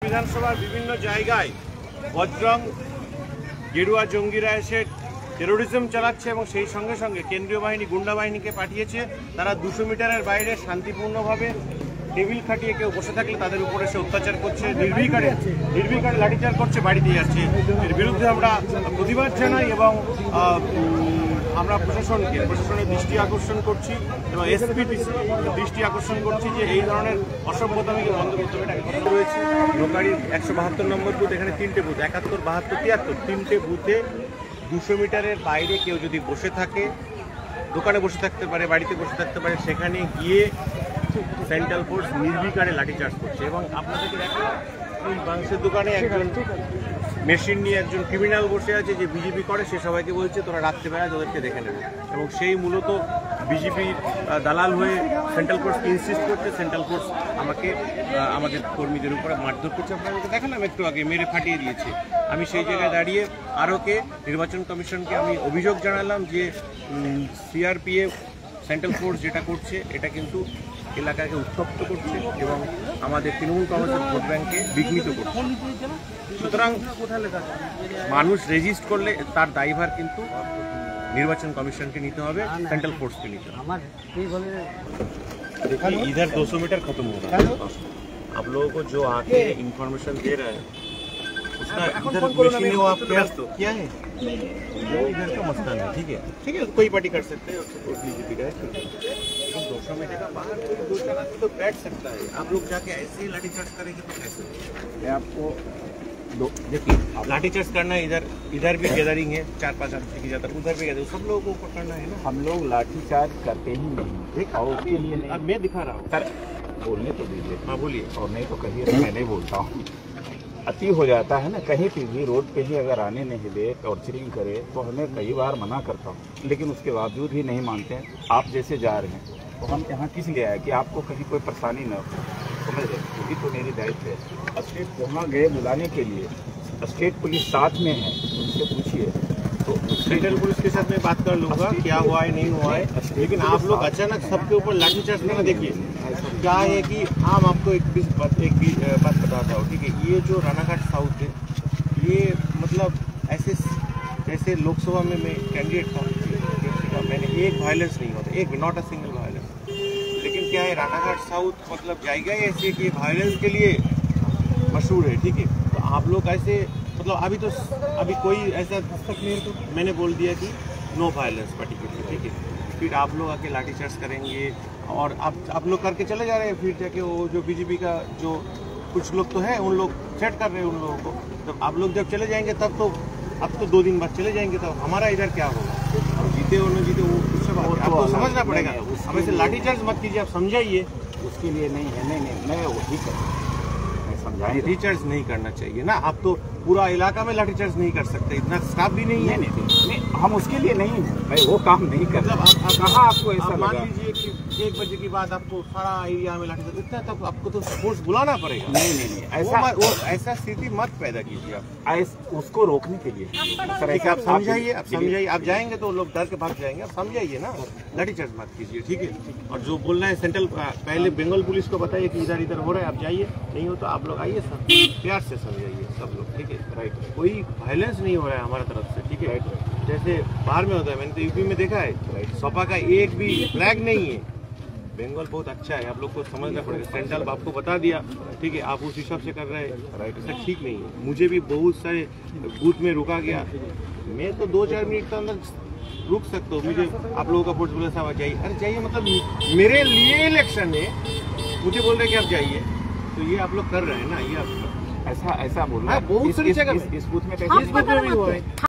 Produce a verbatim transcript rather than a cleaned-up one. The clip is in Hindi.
বিধানসভার বিভিন্ন জায়গায় বজরং গেরুয়া জঙ্গিরা এসে টেরোরিজম চালাচ্ছে এবং সেই সঙ্গে সঙ্গে কেন্দ্রীয় বাহিনী গুন্ডা বাহিনীকে পাঠিয়েছে। তারা দুশো মিটারের বাইরে শান্তিপূর্ণভাবে টেবিল খাটিয়ে কেউ বসে থাকলে তাদের উপরে সে অত্যাচার করছে, নির্বিকারে নির্বিকারে লাঠিচার্জ করছে, বাড়ি দিয়ে যাচ্ছে। এর বিরুদ্ধে আমরা প্রতিবাদ জানাই এবং আমরা প্রশাসনকে প্রশাসনের দৃষ্টি আকর্ষণ করছি এবং এসপি দৃষ্টি আকর্ষণ করছি যে এই ধরনের অসভ্যতামিকে বন্ধ করতে হবে। রয়েছে নোকাড়ির একশো বাহাত্তর নম্বর বুথ, এখানে তিনটে বুথ, একাত্তর বাহাত্তর তিয়াত্তর তিনটে বুথে দুশো মিটারের বাইরে কেউ যদি বসে থাকে, দোকানে বসে থাকতে পারে, বাড়িতে বসে থাকতে পারে, সেখানে গিয়ে সেন্ট্রাল ফোর্স নির্বিকারে লাঠিচার্জ করছে। এবং আপনাদেরকে দেখেন ওই মাংসের দোকানে একজন মেশিন নিয়ে একজন ক্রিমিনাল বসে আছে যে বিজেপি করে, সে সবাইকে বলছে তোরা রাত্রেবেলা তোদেরকে দেখে নেবে। এবং সেই মূলত বিজেপির দালাল হয়ে সেন্ট্রাল ফোর্সকে ইনসিস্ট করছে। সেন্ট্রাল ফোর্স আমাকে আমাদের কর্মীদের উপরে মারধর করছে। আপনাদেরকে দেখালাম একটু আগে, মেরে ফাটিয়ে দিয়েছে। আমি সেই জায়গায় দাঁড়িয়ে আরওকে নির্বাচন কমিশনকে আমি অভিযোগ জানালাম যে সিআরপিএফ সেন্ট্রাল ফোর্স যেটা করছে এটা কিন্তু এলাকাকে উত্তপ্ত করছে এবং আমাদের তৃণমূল কংগ্রেসের ভোট ব্যাংকে বিঘ্নিত করছে। সুতরাং মানুষ রেজিস্ট করলে তার দায়ভার কিন্তু निर्वाचन कमीशन के नीते হবে, सेंट्रल फोर्स के नीते। देखिए इधर दो सौ मीटर खत्म हो रहा है। आप लोगों को जो आके इंफॉर्मेशन दे रहा है उसका इधर मशीन है वो आप क्या क्या है वो इधर का मसला नहीं। ठीक है ठीक है, कोई पार्टी कर सकते हैं, बीजेपी का है। दो सौ मीटर का बाहर कोई दो चार आदमी तो बैठ सकता है। आप लोग जाके ऐसे ही लाठीचार्ज करेंगे तो कैसे? मैं आपको देखिए लाठीचार्ज करना है, इधर इधर भी गैदरिंग है, चार पांच आदमी की जाता है, उधर भी गैदरिंग, सब लोगों को पकड़ना है ना। हम लोग लाठीचार्ज करते ही नहीं, और उसके लिए नहीं। अब मैं दिखा रहा हूँ सर, बोलने तो दीजिए। हाँ बोलिए। और नहीं तो कहिए मैं नहीं बोलता हूँ। अति हो जाता है ना, कहीं पे भी रोड पे ही अगर आने नहीं दे, टॉर्चरिंग करे तो हमें कई बार मना करता हूँ, लेकिन उसके बावजूद भी नहीं मानते हैं। आप जैसे जा रहे हैं तो हम यहाँ किस लिए आए कि आपको कहीं कोई परेशानी न हो, समझ रहे? यही तो मेरी दायित्व है। स्टेट वहाँ गए बुलाने के लिए, स्टेट पुलिस साथ में है, उनसे पूछिए। तो सेंट्रल पुलिस के साथ मैं बात कर लूँगा क्या हुआ है नहीं हुआ है, लेकिन आप लोग अचानक सबके ऊपर लाठीचार्ज करना। देखिए क्या है कि हम आपको एक भी एक भी बात बताता हूँ, ठीक है? ये जो रानाघाट साउथ है, ये मतलब ऐसे जैसे लोकसभा में मैं कैंडिडेट था, मैंने एक वायलेंस नहीं होता, एक नॉट अ सिंगल वायलेंस। लेकिन क्या है, रानाघाट साउथ मतलब जाएगा ही ऐसे कि वायलेंस के लिए मशहूर है। ठीक है, तो आप लोग ऐसे मतलब अभी तो अभी कोई ऐसा दस्तक नहीं है तो मैंने बोल दिया कि नो वायलेंस पर्टिकुलर। ठीक है, फिर आप लोग आके लाठीचार्ज करेंगे और आप आप लोग करके चले जा रहे हैं। फिर जाके वो जो बीजेपी का जो कुछ लोग तो है, उन लोग सेट कर रहे हैं उन लोगों को। जब आप लोग जब चले जाएंगे तब तो अब तो दो दिन बाद चले जाएंगे, तब हमारा इधर क्या होगा? जीते और न जीते वो कुछ सब आपको समझना पड़ेगा। हम ऐसे लाठीचार्ज मत कीजिए, आप समझाइए। उसके लिए नहीं है, नहीं नहीं मैं वही कर लाठीचार्ज नहीं करना चाहिए ना। आप तो पूरा इलाका में लाठीचार्ज नहीं कर सकते, इतना स्टाफ भी नहीं है। नहीं, नहीं, नहीं, हम उसके लिए नहीं है भाई, वो काम नहीं कर। मतलब आप, आप कहाँ आपको ऐसा मान लीजिए कि एक बजे के बाद आपको सारा एरिया में लाठीचार्ज इतना, तब आपको तो फोर्स बुलाना पड़ेगा। नहीं नहीं नहीं ऐसा वो ऐसा स्थिति मत पैदा कीजिए आप, उसको रोकने के लिए। ठीक है, आप समझाइए, आप समझाइए। आप जाएंगे तो लोग डर के भाग जाएंगे, आप समझाइए ना, लाठीचार्ज मत कीजिए। ठीक है, और जो बोलना है सेंट्रल पहले बंगाल पुलिस को बताइए कि इधर इधर हो रहा है, आप जाइए, नहीं हो तो आप लोग आइए, सब प्यार से समझाइए सब लोग। ठीक है, राइट, कोई वायलेंस नहीं हो रहा है हमारा तरफ से। ठीक है, जैसे बाहर में होता है, मैंने तो यूपी में देखा है, सपा का एक भी फ्लैग नहीं है। बंगाल बहुत अच्छा है, आप लोग को समझना पड़ेगा। सेंट्रल आपको बता दिया, ठीक है, आप उस हिसाब से कर रहे हैं, राइट, ऐसा ठीक नहीं है। मुझे भी बहुत सारे बूथ में रुका गया, मैं तो दो चार मिनट के अंदर रुक सकता हूँ। मुझे आप लोगों का वोट बोले साहब जाइए, अरे जाइए, मतलब मेरे लिए इलेक्शन है, मुझे बोल रहे हैं कि आप जाइए, तो ये आप लोग कर रहे हैं ना, ये आप ऐसा ऐसा बोल रहे हैं। बहुत सारी जगह इस बूथ में भी हुआ है।